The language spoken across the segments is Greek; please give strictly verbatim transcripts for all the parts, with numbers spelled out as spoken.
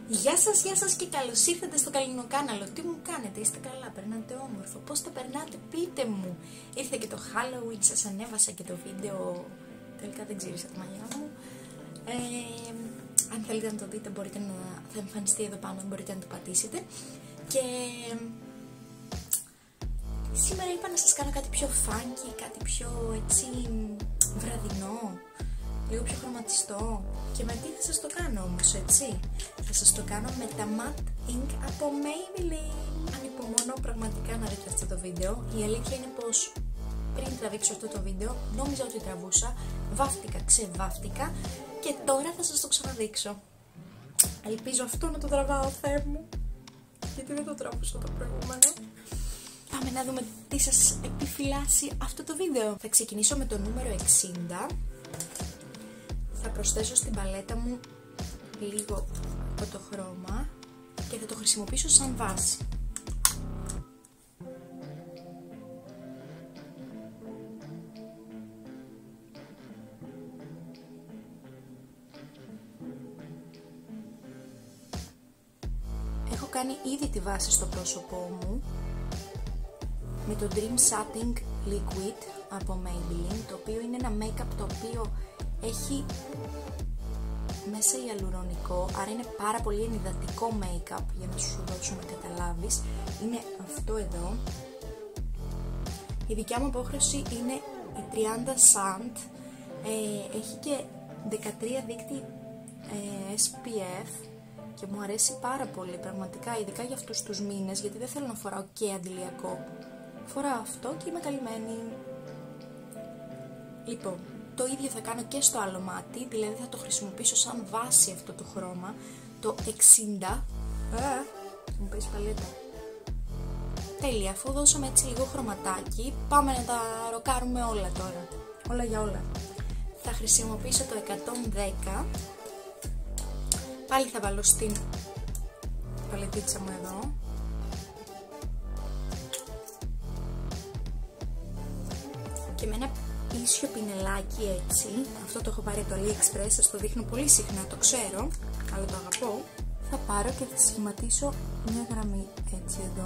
Γεια σας, γεια σας και καλώς ήρθατε στο Καλλινοκάναλο. Τι μου κάνετε, είστε καλά, περνάτε όμορφα, πώς τα περνάτε, πείτε μου. Ήρθε και το Halloween, σας ανέβασα και το βίντεο, τελικά δεν ξύρισα τα μαλλιά μου. Ε, αν θέλετε να το δείτε μπορείτε να, θα εμφανιστεί εδώ πάνω, μπορείτε να το πατήσετε. Και σήμερα είπα να σας κάνω κάτι πιο funky, κάτι πιο έτσι βραδινό, λίγο πιο χρωματιστό. Και με τι θα σας το κάνω όμως, έτσι? Θα σας το κάνω με τα Matte Ink από Maybelline. Ανυπομονώ πραγματικά να δείτε αυτό το βίντεο. Η αλήθεια είναι πως πριν τραβήξω αυτό το βίντεο νόμιζα ότι τραβούσα, βάφτηκα, ξεβάφτηκα και τώρα θα σας το ξαναδείξω. Ελπίζω αυτό να το τραβάω, Θεέ μου, γιατί δεν το τραβούσα το προηγούμενο. Πάμε να δούμε τι σας επιφυλάσσει αυτό το βίντεο. Θα ξεκινήσω με το νούμερο εξήντα. Θα προσθέσω στην παλέτα μου λίγο από το χρώμα και θα το χρησιμοποιήσω σαν βάση. Έχω κάνει ήδη τη βάση στο πρόσωπό μου με το Dream Setting Liquid από Maybelline, το οποίο είναι ένα make-up το οποίο έχει μέσα ιαλουρονικό, άρα είναι πάρα πολύ ενυδατικό make-up, για να σου δώσω να καταλάβεις. Είναι αυτό εδώ. Η δικιά μου απόχρωση είναι η τριάντα σαντ, ε, έχει και δεκατρία δείκτη ε, ες πι εφ και μου αρέσει πάρα πολύ πραγματικά, ειδικά για αυτούς τους μήνες, γιατί δεν θέλω να φοράω και αντιλιακό. Φοράω αυτό και είμαι καλυμμένη. Λοιπόν, το ίδιο θα κάνω και στο άλλο μάτι, δηλαδή θα το χρησιμοποιήσω σαν βάση αυτό το χρώμα, το εξήντα. Α, μου πέσει παλέτα. Τέλεια, αφού δώσαμε έτσι λίγο χρωματάκι, πάμε να τα ροκάρουμε όλα τώρα. Όλα για όλα. Θα χρησιμοποιήσω το εκατόν δέκα. Πάλι θα βάλω στην παλετίτσα μου εδώ. Και με ένα ίσιο πινελάκι έτσι, αυτό το έχω πάρει από το AliExpress, σας το δείχνω πολύ συχνά, το ξέρω, αλλά το αγαπώ. Θα πάρω και θα σχηματίσω μια γραμμή έτσι εδώ.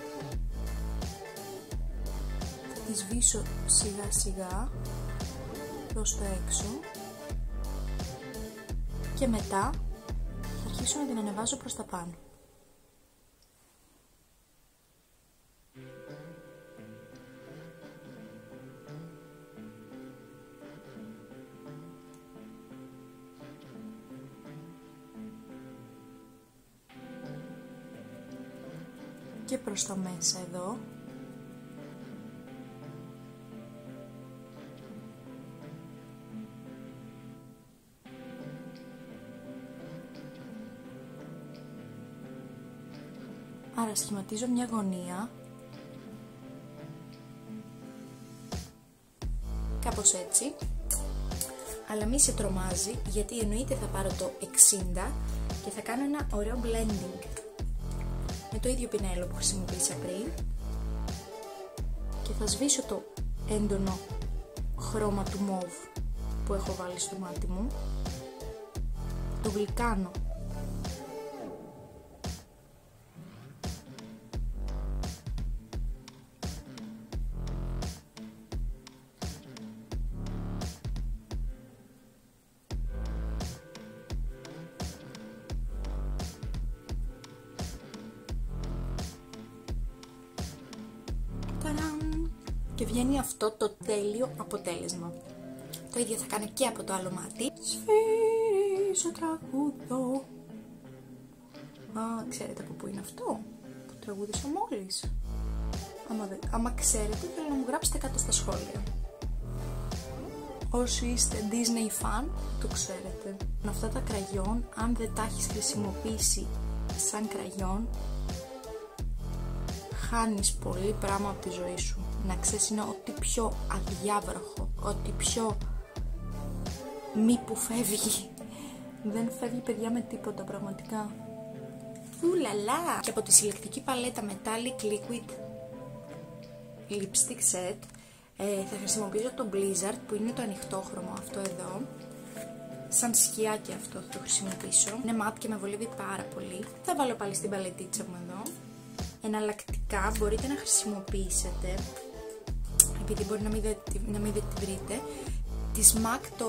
Θα τη σβήσω σιγά σιγά προς το έξω και μετά θα αρχίσω να την ανεβάζω προς τα πάνω. Και προς τα μέσα εδώ. Άρα σχηματίζω μια γωνία, κάπως έτσι, αλλά μη σε τρομάζει, γιατί εννοείται θα πάρω το εξήντα και θα κάνω ένα ωραίο blending με το ίδιο πινέλο που χρησιμοποίησα πριν και θα σβήσω το έντονο χρώμα του μόβ που έχω βάλει στο μάτι μου, το γλυκάνω και βγαίνει αυτό το τέλειο αποτέλεσμα. Το ίδιο θα κάνω και από το άλλο μάτι. Σφυρίζω τραγούδο. Α, ξέρετε από πού είναι αυτό που τραγούδισα μόλις? Άμα, δε, άμα ξέρετε, θέλω να μου γράψετε κάτω στα σχόλια. Όσοι είστε Disney fan, το ξέρετε. Με αυτά τα κραγιόν, αν δεν τα έχεις χρησιμοποιήσει σαν κραγιόν, χάνεις πολύ πράγμα από τη ζωή σου. Να ξέρεις, είναι ό,τι πιο αδιάβροχο, ό,τι πιο μη που φεύγει. Δεν φεύγει, παιδιά, με τίποτα πραγματικά. Ουλαλά! Και από τη συλλεκτική παλέτα Metallic Liquid Lipstick Set ε, θα χρησιμοποιήσω το Blizzard, που είναι το ανοιχτόχρωμο αυτό εδώ, σαν σκιάκι αυτό θα το χρησιμοποιήσω. Είναι μάτ και με βολεύει πάρα πολύ. Θα βάλω πάλι στην παλετίτσα μου εδώ. Εναλλακτικά μπορείτε να χρησιμοποιήσετε, επειδή μπορεί να μην δεν να μην τη βρείτε, της μακ το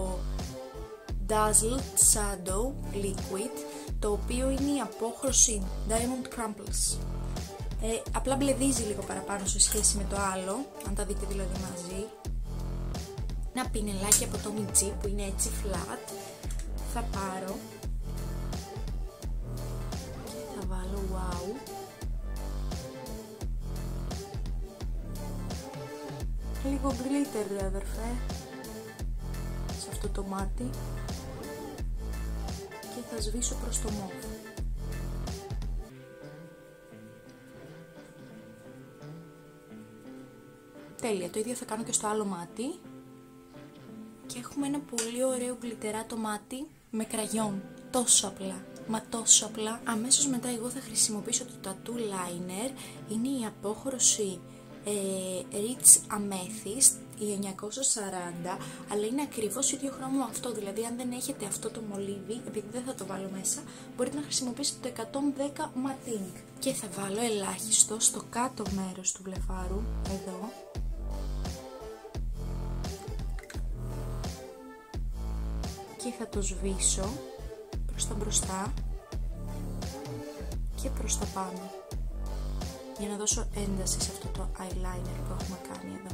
Dazzled Shadow Liquid, το οποίο είναι η απόχρωση Diamond Crumples. Ε, απλά μπλεδίζει λίγο παραπάνω σε σχέση με το άλλο, αν τα δείτε δηλαδή μαζί. Ένα πινελάκι από το Tommy G που είναι έτσι flat. Θα πάρω και θα βάλω wow. Λίγο glitter, αδερφέ, σε αυτό το μάτι και θα σβήσω προς το μόβ. Τέλεια, το ίδιο θα κάνω και στο άλλο μάτι. Και έχουμε ένα πολύ ωραίο γλιτεράτο μάτι με κραγιόν. Τόσο απλά, μα τόσο απλά. Αμέσως μετά εγώ θα χρησιμοποιήσω το Tattoo Liner. Είναι η απόχρωση ε, Rich Amethyst, η εννιακόσια σαράντα, αλλά είναι ακριβώς ίδιο χρώμα με αυτό. Δηλαδή αν δεν έχετε αυτό το μολύβι, επειδή δεν θα το βάλω μέσα, μπορείτε να χρησιμοποιήσετε το εκατόν δέκα Matte Ink. Και θα βάλω ελάχιστο στο κάτω μέρος του βλεφάρου, εδώ. Και θα το σβήσω προς τα μπροστά και προς τα πάνω, για να δώσω ένταση σε αυτό το eyeliner που έχουμε κάνει εδώ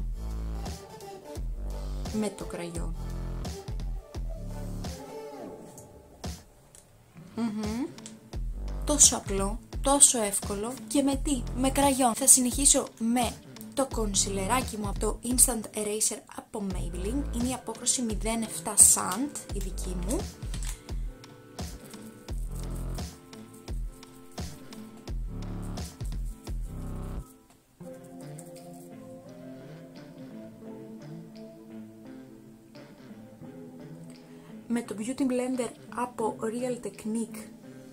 με το κραγιόν. Mm-hmm. Τόσο απλό, τόσο εύκολο και με τι, με κραγιόν. Θα συνεχίσω με το κονσιλεράκι μου από το Instant Eraser από Maybelline. Είναι η απόχρωση μηδέν επτά Sand, η δική μου. Με το Beauty Blender από Real Technique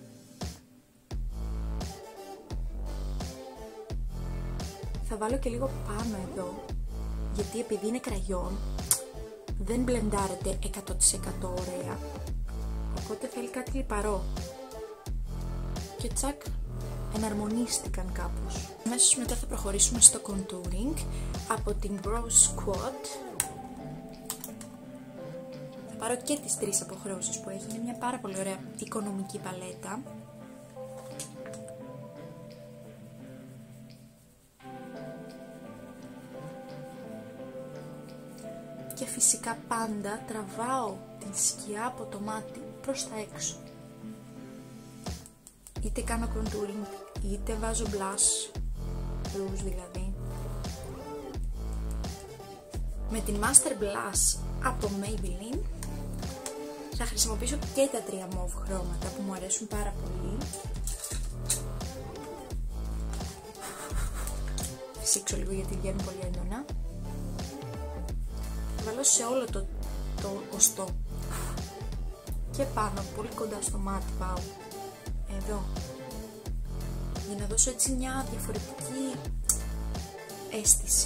θα βάλω και λίγο πάνω εδώ, γιατί επειδή είναι κραγιόν δεν μπλεντάρεται εκατό τοις εκατό ωραία, οπότε θέλει κάτι λιπαρό. Και τσακ, εναρμονίστηκαν κάπως. Αμέσως μετά θα προχωρήσουμε στο contouring από την Brow Squad. Θα πάρω και τις τρεις αποχρώσεις που έχει, είναι μια πάρα πολύ ωραία οικονομική παλέτα. Και φυσικά πάντα τραβάω την σκιά από το μάτι προς τα έξω. Είτε κάνω contouring, είτε βάζω blush, rouge δηλαδή. Με την Master Blush από Maybelline θα χρησιμοποιήσω και τα τρία μauve χρώματα που μου αρέσουν πάρα πολύ. Φυσήξω λίγο γιατί βγαίνουν πολύ έντονα. Θα βάλω σε όλο το, το οστό και πάνω, πολύ κοντά στο μάτι πάω, εδώ, για να δώσω έτσι μια διαφορετική αίσθηση.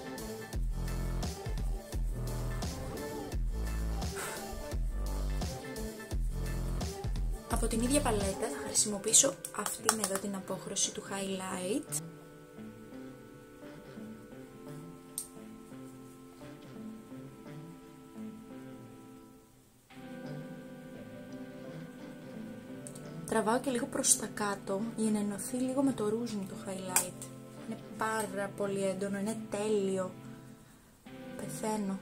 Από την ίδια παλέτα θα χρησιμοποιήσω αυτήν εδώ την απόχρωση του highlight. Τραβάω και λίγο προς τα κάτω για να ενωθεί λίγο με το ρούζ μου το highlight. Είναι πάρα πολύ έντονο, είναι τέλειο. Πεθαίνω.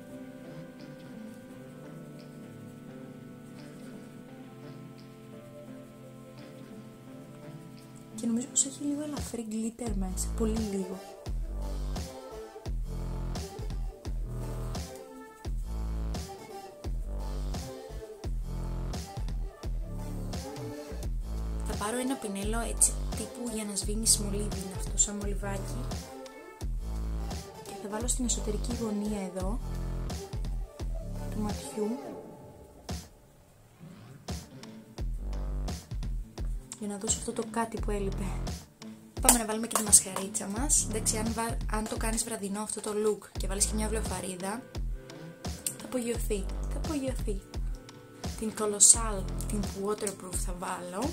Και νομίζω πως έχει λίγο ελαφρύ glitter μέσα, πολύ λίγο. Θα πάρω ένα πινέλο έτσι τύπου για να σβήνεις μολύβι, είναι αυτό σαν μολυβάκι. Και θα βάλω στην εσωτερική γωνία εδώ του ματιού. Για να δώσω αυτό το κάτι που έλειπε. Πάμε να βάλουμε και τη μασχαρίτσα μας. Εντάξει, αν, βα... αν το κάνεις βραδινό αυτό το look και βάλεις και μια βλεφαρίδα, θα απογειωθεί. Θα απογειωθεί. την Colossal, την Waterproof θα βάλω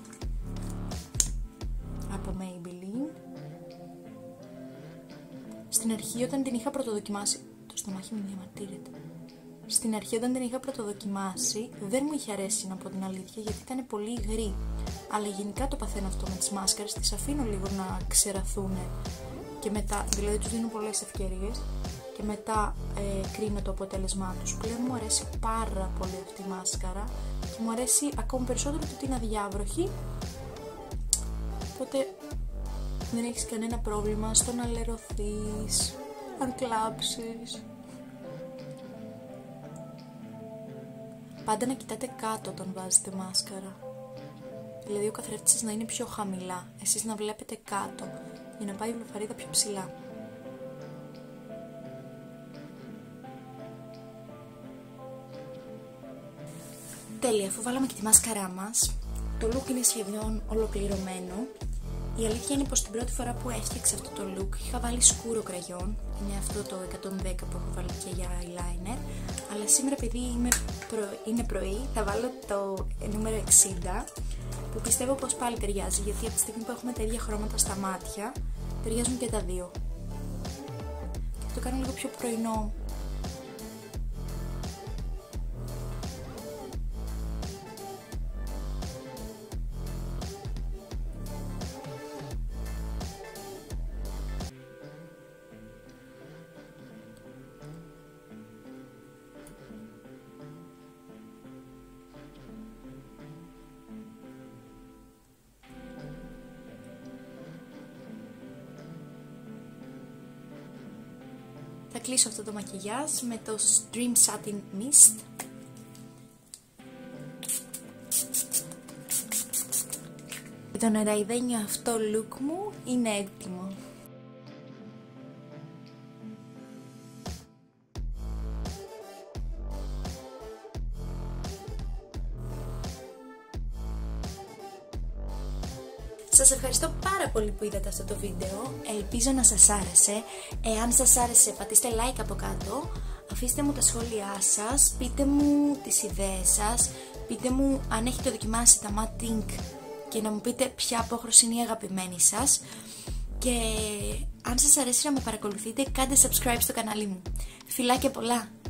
από Maybelline. Στην αρχή όταν την είχα πρωτοδοκιμάσει, το στομάχι μου διαμαρτύρεται. Στην αρχή όταν την είχα πρωτοδοκιμάσει δεν μου είχε αρέσει, να πω την αλήθεια, γιατί ήταν πολύ υγρή. Αλλά γενικά το παθαίνω αυτό με τις μάσκαρες, τις αφήνω λίγο να ξεραθούν και μετά, δηλαδή τους δίνω πολλές ευκαιρίες και μετά ε, κρίνω το αποτέλεσμά τους. Πλέον μου αρέσει πάρα πολύ αυτή η μάσκαρα και μου αρέσει ακόμη περισσότερο το ότι είναι αδιάβροχη, οπότε δεν έχεις κανένα πρόβλημα στο να λερωθείς, αν κλάψεις. Πάντα να κοιτάτε κάτω όταν βάζετε μάσκαρα. Δηλαδή ο καθρέφτης σας να είναι πιο χαμηλά, εσείς να βλέπετε κάτω, για να πάει η βλεφαρίδα πιο ψηλά. Τέλεια, αφού βάλαμε και τη μάσκαρά μας, το look είναι σχεδόν ολοκληρωμένο. Η αλήθεια είναι πως την πρώτη φορά που έφτιαξα αυτό το look είχα βάλει σκούρο κραγιόν, είναι αυτό το εκατόν δέκα που έχω βάλει και για eyeliner, αλλά σήμερα επειδή είμαι προ... είναι πρωί θα βάλω το νούμερο εξήντα, που πιστεύω πως πάλι ταιριάζει, γιατί από τη στιγμή που έχουμε τα ίδια χρώματα στα μάτια ταιριάζουν και τα δύο. Και το κάνω λίγο πιο πρωινό. Θα κλείσω αυτό το μακιγιάζ με το Dream Satin Mist. Το νεραϊδένιο αυτό look μου είναι έτοιμο. Σας ευχαριστώ πάρα πολύ που είδατε αυτό το βίντεο, ελπίζω να σας άρεσε. Εάν σας άρεσε πατήστε like από κάτω, αφήστε μου τα σχόλιά σας, πείτε μου τις ιδέες σας, πείτε μου αν έχετε δοκιμάσει τα Matte Ink και να μου πείτε ποια απόχρωση είναι η αγαπημένη σας. Και αν σας αρέσει να με παρακολουθείτε, κάντε subscribe στο κανάλι μου. Φιλάκια πολλά!